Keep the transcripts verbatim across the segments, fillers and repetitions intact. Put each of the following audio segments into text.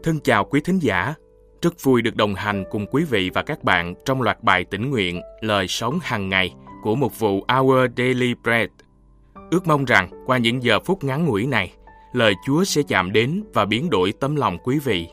Thân chào quý thính giả, rất vui được đồng hành cùng quý vị và các bạn trong loạt bài tĩnh nguyện Lời sống hàng ngày của mục vụ Our Daily Bread. Ước mong rằng qua những giờ phút ngắn ngủi này, lời Chúa sẽ chạm đến và biến đổi tấm lòng quý vị.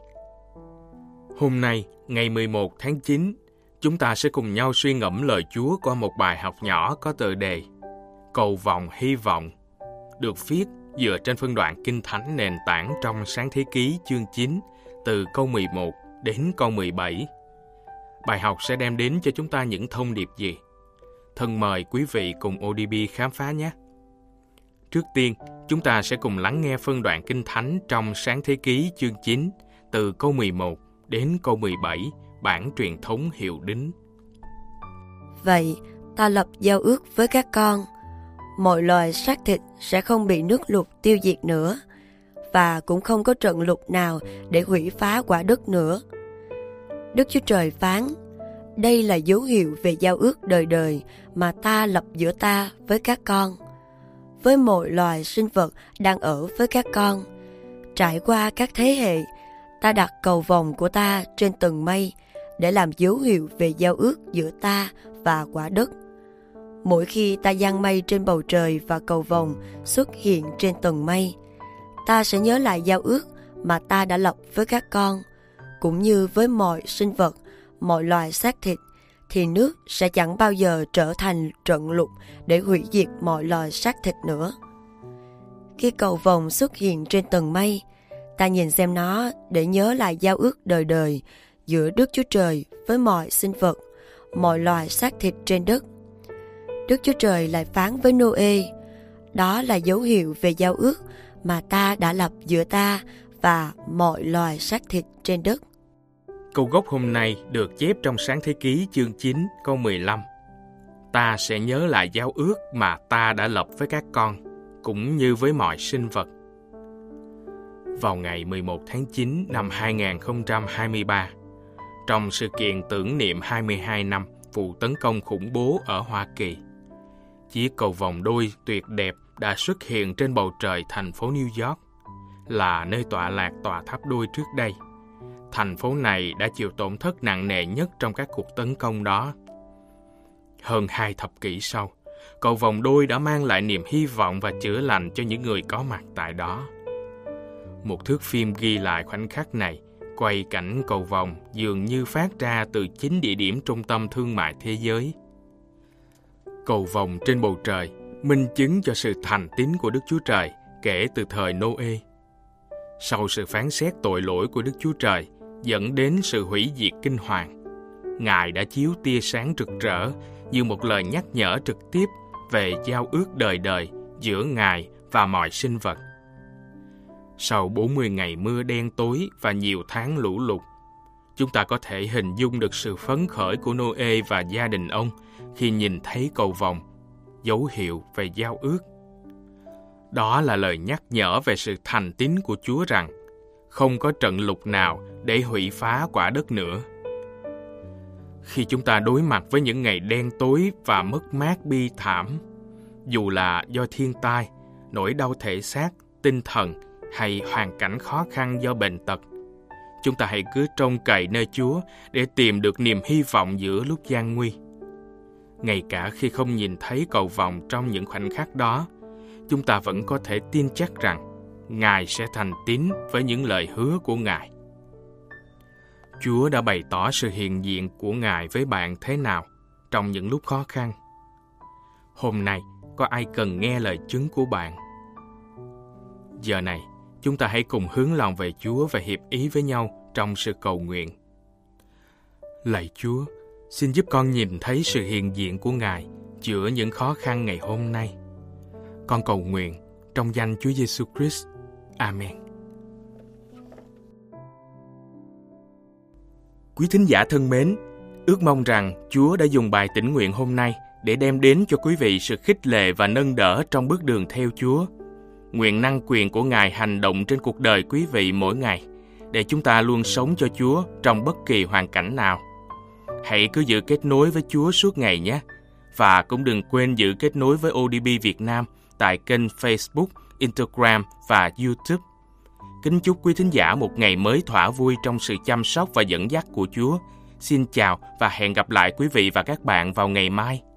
Hôm nay, ngày mười một tháng chín, chúng ta sẽ cùng nhau suy ngẫm lời Chúa qua một bài học nhỏ có tựa đề Cầu vồng hy vọng, được viết dựa trên phân đoạn Kinh Thánh nền tảng trong Sáng Thế Ký chương chín, từ câu mười một đến câu mười bảy. Bài học sẽ đem đến cho chúng ta những thông điệp gì? Thân mời quý vị cùng ô đê bê khám phá nhé! Trước tiên, chúng ta sẽ cùng lắng nghe phân đoạn Kinh Thánh trong Sáng Thế Ký chương chín, từ câu mười một đến câu mười bảy, bản truyền thống Hiệu Đính. Vậy, ta lập giao ước với các con. Mọi loài xác thịt sẽ không bị nước lụt tiêu diệt nữa, và cũng không có trận lụt nào để hủy phá quả đất nữa. Đức Chúa Trời phán, đây là dấu hiệu về giao ước đời đời mà ta lập giữa ta với các con, với mọi loài sinh vật đang ở với các con. Trải qua các thế hệ, ta đặt cầu vồng của ta trên tầng mây để làm dấu hiệu về giao ước giữa ta và quả đất. Mỗi khi ta giăng mây trên bầu trời và cầu vồng xuất hiện trên tầng mây, ta sẽ nhớ lại giao ước mà ta đã lập với các con, cũng như với mọi sinh vật, mọi loài xác thịt, thì nước sẽ chẳng bao giờ trở thành trận lụt để hủy diệt mọi loài xác thịt nữa. Khi cầu vồng xuất hiện trên tầng mây, ta nhìn xem nó để nhớ lại giao ước đời đời giữa Đức Chúa Trời với mọi sinh vật, mọi loài xác thịt trên đất. Đức Chúa Trời lại phán với Nô-ê, đó là dấu hiệu về giao ước mà ta đã lập giữa ta và mọi loài xác thịt trên đất. Câu gốc hôm nay được chép trong Sáng Thế Ký chương chín, câu mười lăm. Ta sẽ nhớ lại giao ước mà ta đã lập với các con, cũng như với mọi sinh vật. Vào ngày mười một tháng chín năm hai nghìn không trăm hai mươi ba, trong sự kiện tưởng niệm hai mươi hai năm vụ tấn công khủng bố ở Hoa Kỳ, chiếc cầu vồng đôi tuyệt đẹp đã xuất hiện trên bầu trời thành phố New York, là nơi tọa lạc tòa tháp đôi trước đây. Thành phố này đã chịu tổn thất nặng nề nhất trong các cuộc tấn công đó. Hơn hai thập kỷ sau, cầu vồng đôi đã mang lại niềm hy vọng và chữa lành cho những người có mặt tại đó. Một thước phim ghi lại khoảnh khắc này, quay cảnh cầu vồng dường như phát ra từ chính địa điểm trung tâm thương mại thế giới. Cầu vồng trên bầu trời minh chứng cho sự thành tín của Đức Chúa Trời kể từ thời Nô-ê. Sau sự phán xét tội lỗi của Đức Chúa Trời dẫn đến sự hủy diệt kinh hoàng, Ngài đã chiếu tia sáng rực rỡ như một lời nhắc nhở trực tiếp về giao ước đời đời giữa Ngài và mọi sinh vật. Sau bốn mươi ngày mưa đen tối và nhiều tháng lũ lụt, chúng ta có thể hình dung được sự phấn khởi của Nô-ê và gia đình ông khi nhìn thấy cầu vồng, dấu hiệu về giao ước. Đó là lời nhắc nhở về sự thành tín của Chúa rằng không có trận lụt nào để hủy phá quả đất nữa. Khi chúng ta đối mặt với những ngày đen tối và mất mát bi thảm, dù là do thiên tai, nỗi đau thể xác, tinh thần hay hoàn cảnh khó khăn do bệnh tật, chúng ta hãy cứ trông cậy nơi Chúa để tìm được niềm hy vọng giữa lúc gian nguy. Ngay cả khi không nhìn thấy cầu vồng trong những khoảnh khắc đó, chúng ta vẫn có thể tin chắc rằng Ngài sẽ thành tín với những lời hứa của Ngài. Chúa đã bày tỏ sự hiện diện của Ngài với bạn thế nào trong những lúc khó khăn? Hôm nay, có ai cần nghe lời chứng của bạn? Giờ này, chúng ta hãy cùng hướng lòng về Chúa và hiệp ý với nhau trong sự cầu nguyện. Lạy Chúa, xin giúp con nhìn thấy sự hiện diện của Ngài giữa những khó khăn ngày hôm nay. Con cầu nguyện trong danh Chúa Giêsu Christ. Amen. Quý thính giả thân mến, ước mong rằng Chúa đã dùng bài tĩnh nguyện hôm nay để đem đến cho quý vị sự khích lệ và nâng đỡ trong bước đường theo Chúa. Nguyện năng quyền của Ngài hành động trên cuộc đời quý vị mỗi ngày, để chúng ta luôn sống cho Chúa trong bất kỳ hoàn cảnh nào. Hãy cứ giữ kết nối với Chúa suốt ngày nhé. Và cũng đừng quên giữ kết nối với ô đê bê Việt Nam tại kênh Facebook, Instagram và YouTube. Kính chúc quý thính giả một ngày mới thỏa vui trong sự chăm sóc và dẫn dắt của Chúa. Xin chào và hẹn gặp lại quý vị và các bạn vào ngày mai.